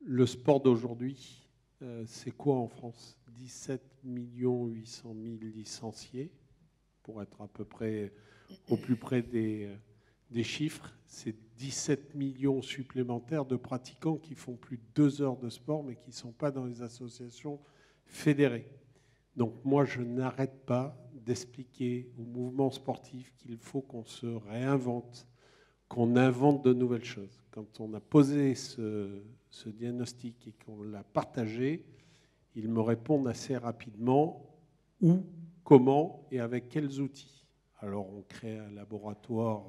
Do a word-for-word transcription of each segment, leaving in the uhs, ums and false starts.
Le sport d'aujourd'hui, euh, c'est quoi en France? dix-sept millions huit cent mille licenciés, pour être à peu près au plus près des, des chiffres. C'est dix-sept millions supplémentaires de pratiquants qui font plus de deux heures de sport, mais qui ne sont pas dans les associations fédérées. Donc moi, je n'arrête pas d'expliquer au mouvement sportif qu'il faut qu'on se réinvente, qu'on invente de nouvelles choses. Quand on a posé ce, ce diagnostic et qu'on l'a partagé, ils me répondent assez rapidement où, comment et avec quels outils. Alors on crée un laboratoire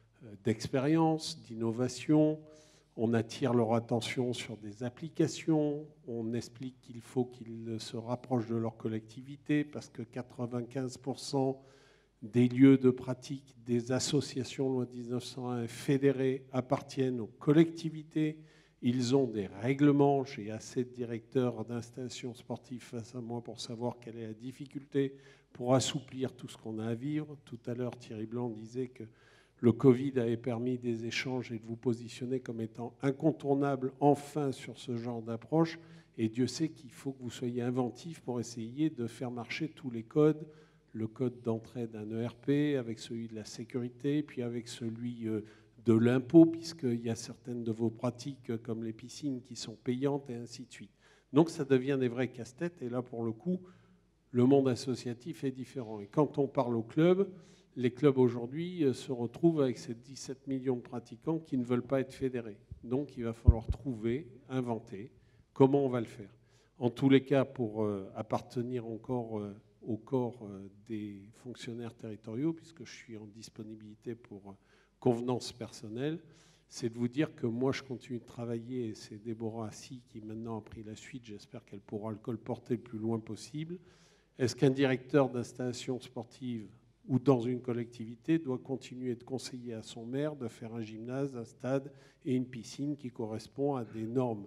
d'expérience, d'innovation, on attire leur attention sur des applications, on explique qu'il faut qu'ils se rapprochent de leur collectivité parce que quatre-vingt-quinze pour cent des lieux de pratique des associations loi dix-neuf cent un fédérées appartiennent aux collectivités. Ils ont des règlements. J'ai assez de directeurs d'installations sportives face à moi pour savoir quelle est la difficulté pour assouplir tout ce qu'on a à vivre. Tout à l'heure, Thierry Blanc disait que le Covid avait permis des échanges et de vous positionner comme étant incontournable enfin sur ce genre d'approche. Et Dieu sait qu'il faut que vous soyez inventifs pour essayer de faire marcher tous les codes, le code d'entrée d'un E R P, avec celui de la sécurité, puis avec celui de l'impôt, puisqu'il y a certaines de vos pratiques, comme les piscines, qui sont payantes, et ainsi de suite. Donc ça devient des vrais casse-têtes, et là, pour le coup, le monde associatif est différent. Et quand on parle aux clubs, les clubs aujourd'hui se retrouvent avec ces dix-sept millions de pratiquants qui ne veulent pas être fédérés. Donc il va falloir trouver, inventer, comment on va le faire. En tous les cas, pour euh, appartenir encore euh, au corps euh, des fonctionnaires territoriaux, puisque je suis en disponibilité pour euh, convenance personnelle, c'est de vous dire que moi je continue de travailler, et c'est Déborah Assis qui maintenant a pris la suite, j'espère qu'elle pourra le colporter le plus loin possible. Est-ce qu'un directeur d'installation sportive ou dans une collectivité doit continuer de conseiller à son maire de faire un gymnase, un stade et une piscine qui correspond à des normes,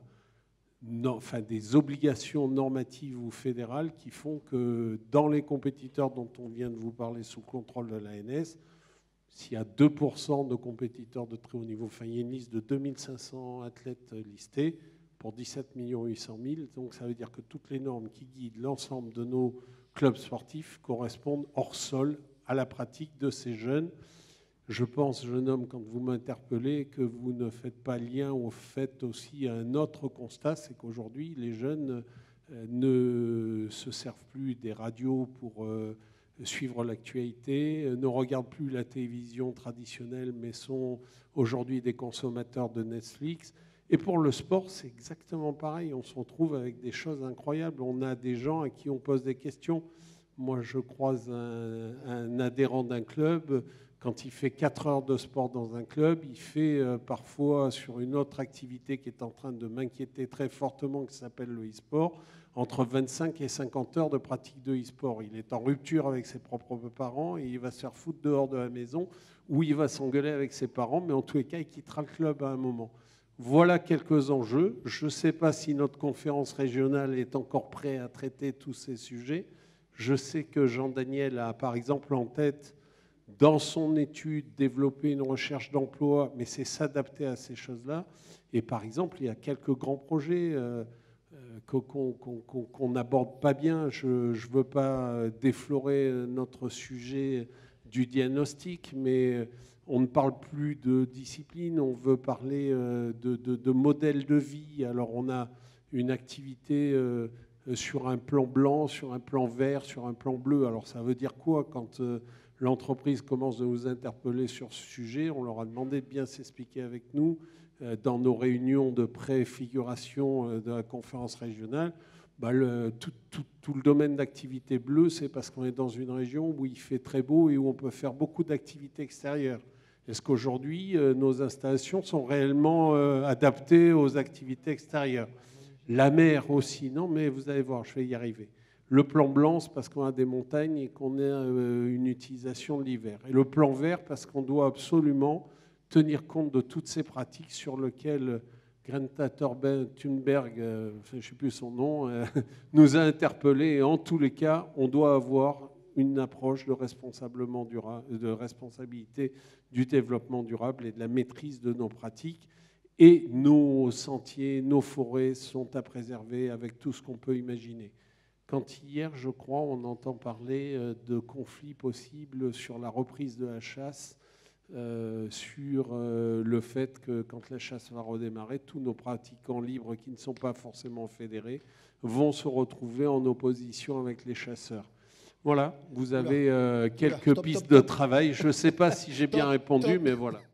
non, enfin des obligations normatives ou fédérales qui font que dans les compétiteurs dont on vient de vous parler sous contrôle de l'A N S, s'il y a deux pour cent de compétiteurs de très haut niveau, enfin il y a une liste de deux mille cinq cents athlètes listés pour dix-sept millions huit cent mille, donc ça veut dire que toutes les normes qui guident l'ensemble de nos clubs sportifs correspondent hors sol à la pratique de ces jeunes. Je pense, jeune homme, quand vous m'interpellez, que vous ne faites pas lien au fait aussi à un autre constat, c'est qu'aujourd'hui, les jeunes ne se servent plus des radios pour suivre l'actualité, ne regardent plus la télévision traditionnelle, mais sont aujourd'hui des consommateurs de Netflix. Et pour le sport, c'est exactement pareil. On se retrouve avec des choses incroyables. On a des gens à qui on pose des questions. Moi, je croise un, un adhérent d'un club. Quand il fait quatre heures de sport dans un club, il fait euh, parfois sur une autre activité qui est en train de m'inquiéter très fortement, qui s'appelle le e-sport, entre vingt-cinq et cinquante heures de pratique de e-sport. Il est en rupture avec ses propres parents et il va se faire foutre dehors de la maison ou il va s'engueuler avec ses parents, mais en tous les cas, il quittera le club à un moment. Voilà quelques enjeux. Je ne sais pas si notre conférence régionale est encore prête à traiter tous ces sujets. Je sais que Jean-Daniel a, par exemple, en tête, dans son étude, développer une recherche d'emploi, mais c'est s'adapter à ces choses-là. Et par exemple, il y a quelques grands projets euh, qu'on qu'on, qu'on n'aborde pas bien. Je ne veux pas déflorer notre sujet du diagnostic, mais on ne parle plus de discipline, on veut parler de, de, de modèle de vie. Alors on a une activité euh, sur un plan blanc, sur un plan vert, sur un plan bleu. Alors ça veut dire quoi quand euh, l'entreprise commence à nous interpeller sur ce sujet? On leur a demandé de bien s'expliquer avec nous euh, dans nos réunions de préfiguration euh, de la conférence régionale. Bah le, tout, tout, tout le domaine d'activité bleue, c'est parce qu'on est dans une région où il fait très beau et où on peut faire beaucoup d'activités extérieures. Est-ce qu'aujourd'hui, euh, nos installations sont réellement euh, adaptées aux activités extérieures? La mer aussi, non, mais vous allez voir, je vais y arriver. Le plan blanc, c'est parce qu'on a des montagnes et qu'on a euh, une utilisation de l'hiver. Et le plan vert, parce qu'on doit absolument tenir compte de toutes ces pratiques sur lesquelles Greta Thunberg, euh, je ne sais plus son nom, euh, nous a interpellés. Et en tous les cas, on doit avoir une approche de, responsablement durable, de responsabilité du développement durable et de la maîtrise de nos pratiques. Et nos sentiers, nos forêts sont à préserver avec tout ce qu'on peut imaginer. Quand hier, je crois, on entend parler de conflits possibles sur la reprise de la chasse, euh, sur euh, le fait que quand la chasse va redémarrer, tous nos pratiquants libres qui ne sont pas forcément fédérés vont se retrouver en opposition avec les chasseurs. Voilà, vous avez euh, quelques Oula, stop, pistes stop, de stop. travail. Je ne sais pas si j'ai bien Stop, répondu, stop. mais voilà.